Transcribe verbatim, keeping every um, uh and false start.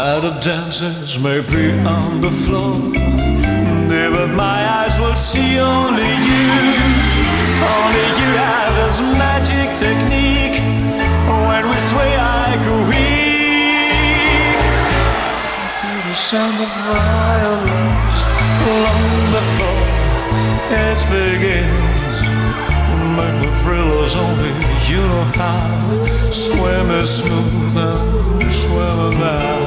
Other dancers may be on the floor, but my eyes will see only you. Only you have this magic technique. When we sway like a weak. Hear the sound of violins long before it begins. Make the thrillers only you know how. Swim is smooth and swim about.